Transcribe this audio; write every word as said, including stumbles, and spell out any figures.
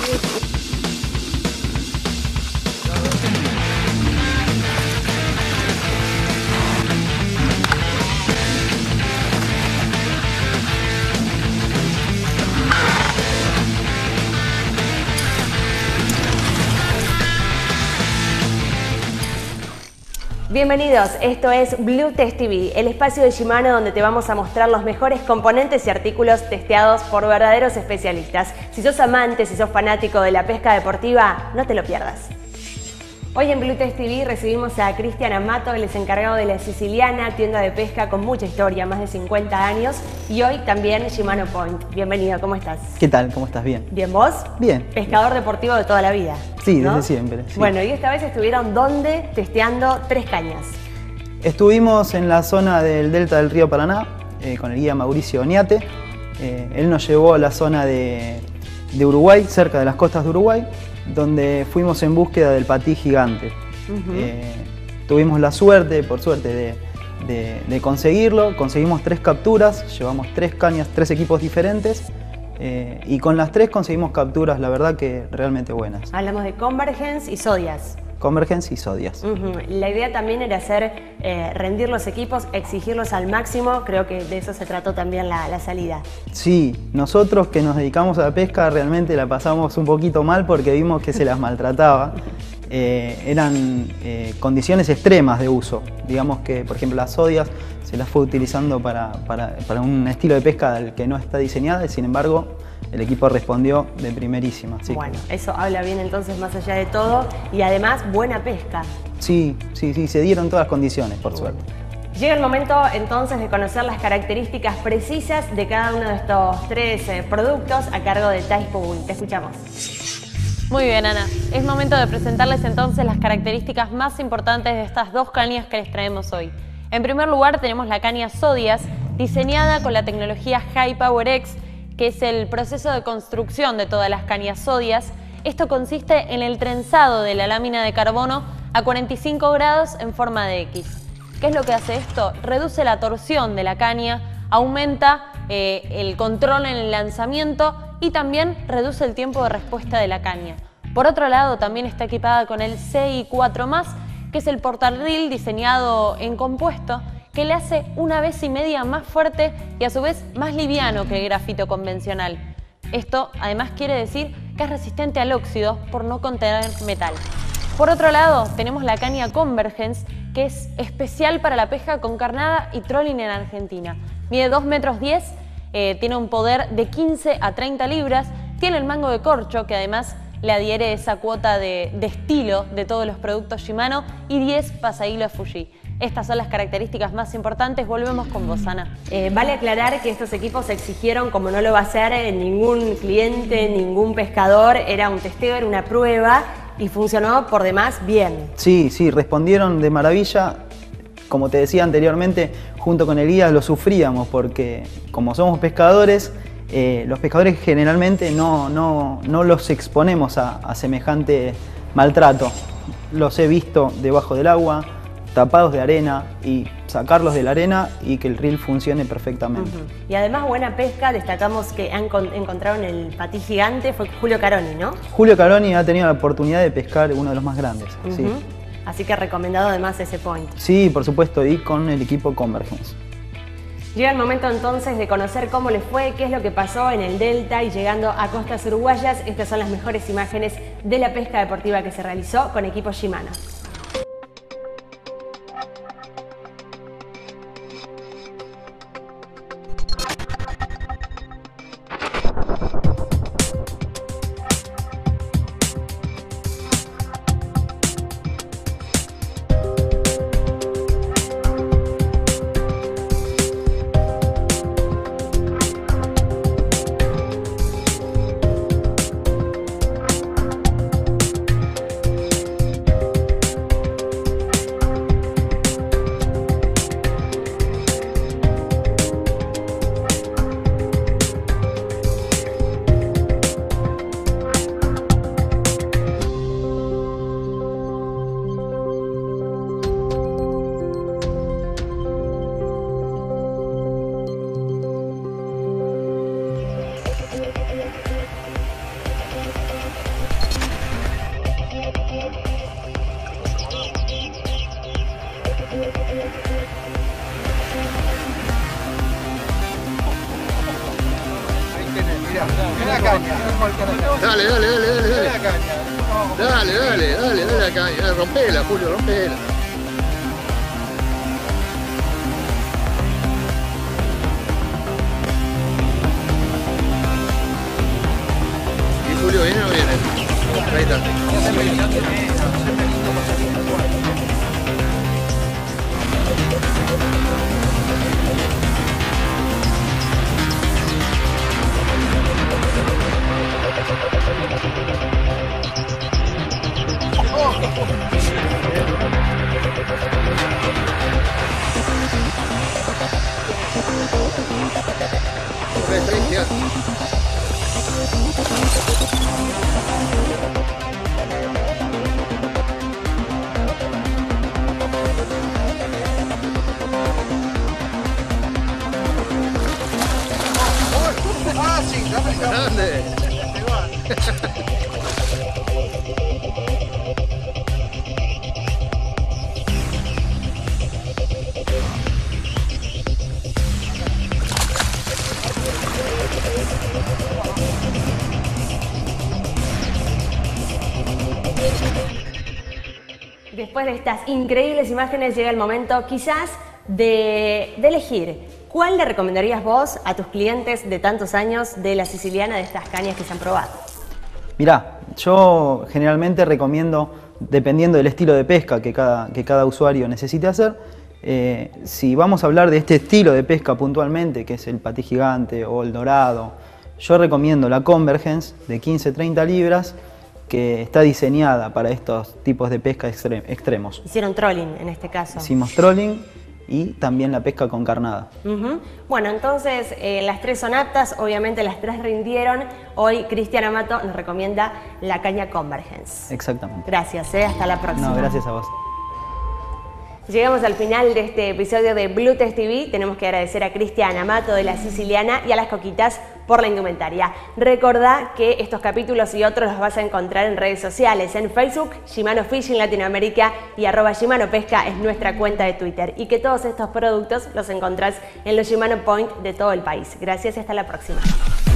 Bienvenidos, esto es Blue Test T V, el espacio de Shimano donde te vamos a mostrar los mejores componentes y artículos testeados por verdaderos especialistas. Si sos amante, si sos fanático de la pesca deportiva, no te lo pierdas. Hoy en Blue Test T V recibimos a Cristian Amato, él es encargado de La Siciliana, tienda de pesca con mucha historia, más de cincuenta años, y hoy también Shimano Point. Bienvenido, ¿cómo estás? ¿Qué tal? ¿Cómo estás? ¿Bien? ¿Bien vos? Bien. Pescador deportivo de toda la vida. Sí, ¿no? desde siempre. Sí. Bueno, y esta vez estuvieron ¿dónde? Testeando tres cañas. Estuvimos en la zona del delta del río Paraná eh, con el guía Mauricio Oñate. Eh, él nos llevó a la zona de, de Uruguay, cerca de las costas de Uruguay, donde fuimos en búsqueda del patí gigante. Uh-huh. eh, tuvimos la suerte, por suerte, de, de, de conseguirlo. Conseguimos tres capturas, llevamos tres cañas, tres equipos diferentes. Eh, y con las tres conseguimos capturas, la verdad que realmente buenas. Hablamos de Convergence y Zodias. Convergence y Zodias. Uh-huh. La idea también era hacer eh, rendir los equipos, exigirlos al máximo. Creo que de eso se trató también la, la salida. Sí, nosotros que nos dedicamos a la pesca realmente la pasamos un poquito mal porque vimos que se las maltrataba. Eh, eran eh, condiciones extremas de uso. Digamos que, por ejemplo, las Zodias se las fue utilizando para, para, para un estilo de pesca del que no está diseñada y sin embargo el equipo respondió de primerísima. Sí. Bueno, eso habla bien entonces más allá de todo y además buena pesca. Sí, sí, sí, se dieron todas las condiciones, por suerte. Llega el momento entonces de conocer las características precisas de cada uno de estos tres eh, productos a cargo de Thais Pubuy. Te escuchamos. Muy bien, Ana. Es momento de presentarles entonces las características más importantes de estas dos cañas que les traemos hoy. En primer lugar tenemos la caña Zodias, diseñada con la tecnología High Power X, que es el proceso de construcción de todas las cañas Zodias. Esto consiste en el trenzado de la lámina de carbono a cuarenta y cinco grados en forma de X. ¿Qué es lo que hace esto? Reduce la torsión de la caña, aumenta eh, el control en el lanzamiento y también reduce el tiempo de respuesta de la caña. Por otro lado, también está equipada con el C I cuatro más, que es el portarreel diseñado en compuesto, que le hace una vez y media más fuerte y a su vez más liviano que el grafito convencional. Esto además quiere decir que es resistente al óxido por no contener metal. Por otro lado tenemos la caña Convergence, que es especial para la pesca con carnada y trolling en Argentina. Mide dos metros diez, eh, tiene un poder de quince a treinta libras, tiene el mango de corcho que además le adhiere esa cuota de, de estilo de todos los productos Shimano y diez pasahilos Fuji. Estas son las características más importantes. Volvemos con vos, Ana. Eh, vale aclarar que estos equipos se exigieron, como no lo va a hacer eh, ningún cliente, ningún pescador, era un testeo, era una prueba y funcionó por demás bien. Sí, sí, respondieron de maravilla. Como te decía anteriormente, junto con el guía lo sufríamos porque como somos pescadores, eh, los pescadores generalmente no, no, no los exponemos a, a semejante maltrato. Los he visto debajo del agua, tapados de arena y sacarlos de la arena y que el reel funcione perfectamente. Uh-huh. Y además buena pesca, destacamos que han encontraron el patí gigante, fue Julio Caroni, ¿no? Julio Caroni ha tenido la oportunidad de pescar uno de los más grandes. Uh-huh. Sí. Así que recomendado además ese point. Sí, por supuesto, y con el equipo Convergence. Llega el momento entonces de conocer cómo le fue, qué es lo que pasó en el Delta y llegando a costas uruguayas. Estas son las mejores imágenes de la pesca deportiva que se realizó con equipo Shimano. Dale, dale, dale, dale, dale. Dale, dale, dale, dale la caña. Rompela, Julio, rompela. ¿Y Julio viene o no viene? Ahí está. Tres, tres, ya. Ah, sí, dame, dame. Grande. Después de estas increíbles imágenes llega el momento quizás de, de elegir cuál le recomendarías vos a tus clientes de tantos años de la siciliana, de estas cañas que se han probado. Mirá, yo generalmente recomiendo, dependiendo del estilo de pesca que cada, que cada usuario necesite hacer, eh, si vamos a hablar de este estilo de pesca puntualmente, que es el patí gigante o el dorado, yo recomiendo la Convergence de quince a treinta libras, que está diseñada para estos tipos de pesca extre extremos. Hicieron trolling en este caso. Hicimos trolling y también la pesca con carnada. Uh-huh. Bueno, entonces eh, las tres son aptas, obviamente las tres rindieron. Hoy Cristian Amato nos recomienda la caña Convergence. Exactamente. Gracias, eh, hasta la próxima. No, gracias a vos. Llegamos al final de este episodio de Blue Test T V. Tenemos que agradecer a Cristian Amato de la Siciliana y a las Coquitas por la indumentaria. Recordá que estos capítulos y otros los vas a encontrar en redes sociales. En Facebook, Shimano Fishing Latinoamérica y arroba Shimano Pesca es nuestra cuenta de Twitter. Y que todos estos productos los encontrás en los Shimano Point de todo el país. Gracias y hasta la próxima.